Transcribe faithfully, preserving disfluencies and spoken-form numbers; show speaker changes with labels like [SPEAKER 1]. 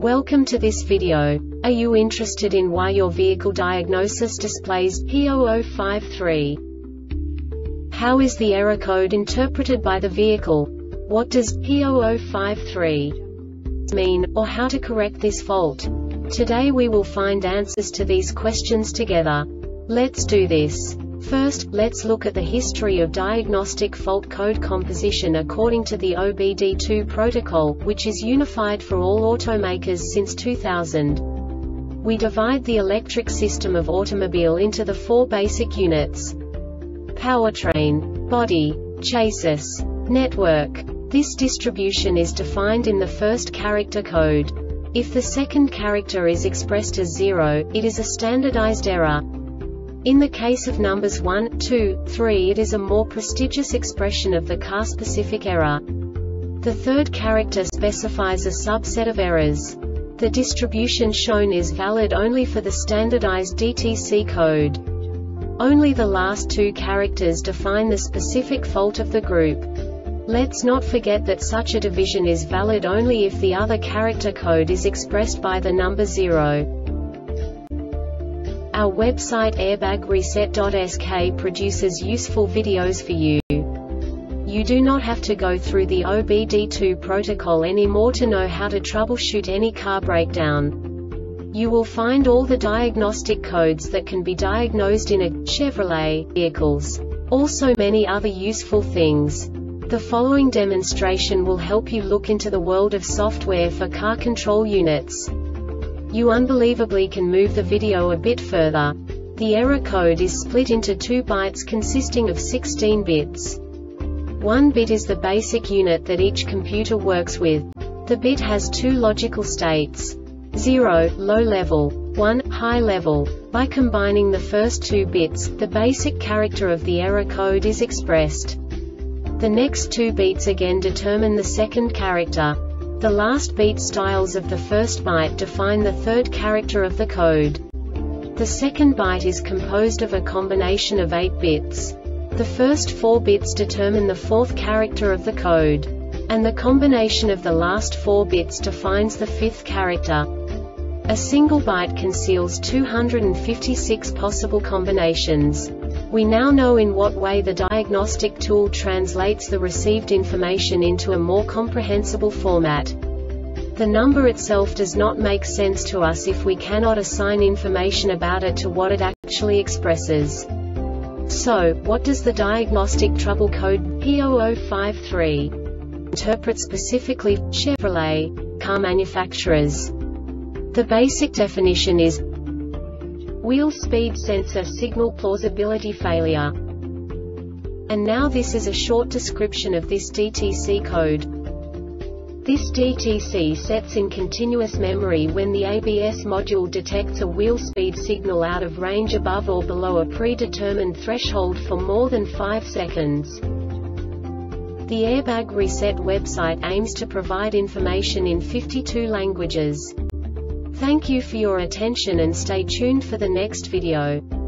[SPEAKER 1] Welcome to this video. Are you interested in why your vehicle diagnosis displays P zero zero five three? How is the error code interpreted by the vehicle? What does P zero zero five three mean, or how to correct this fault? Today we will find answers to these questions together. Let's do this. First, let's look at the history of diagnostic fault code composition according to the O B D two protocol, which is unified for all automakers since two thousand. We divide the electric system of automobile into the four basic units: powertrain, body, chassis, network. This distribution is defined in the first character code. If the second character is expressed as zero, it is a standardized error. In the case of numbers one, two, three, it is a more prestigious expression of the car-specific error. The third character specifies a subset of errors. The distribution shown is valid only for the standardized D T C code. Only the last two characters define the specific fault of the group. Let's not forget that such a division is valid only if the other character code is expressed by the number zero. Our website airbag reset dot S K produces useful videos for you. You do not have to go through the O B D two protocol anymore to know how to troubleshoot any car breakdown. You will find all the diagnostic codes that can be diagnosed in a Chevrolet vehicles. Also many other useful things. The following demonstration will help you look into the world of software for car control units. You unbelievably can move the video a bit further. The error code is split into two bytes consisting of sixteen bits. One bit is the basic unit that each computer works with. The bit has two logical states: zero, low level, one, high level. By combining the first two bits, the basic character of the error code is expressed. The next two bits again determine the second character. The last beat styles of the first byte define the third character of the code. The second byte is composed of a combination of eight bits. The first four bits determine the fourth character of the code. And the combination of the last four bits defines the fifth character. A single byte conceals two hundred fifty-six possible combinations. We now know in what way the diagnostic tool translates the received information into a more comprehensible format. The number itself does not make sense to us if we cannot assign information about it to what it actually expresses. So, what does the diagnostic trouble code P zero zero five three interpret specifically for Chevrolet car manufacturers? The basic definition is wheel speed sensor signal plausibility failure. And now this is a short description of this D T C code. This D T C sets in continuous memory when the A B S module detects a wheel speed signal out of range above or below a predetermined threshold for more than five seconds. The Airbag Reset website aims to provide information in fifty-two languages. Thank you for your attention and stay tuned for the next video.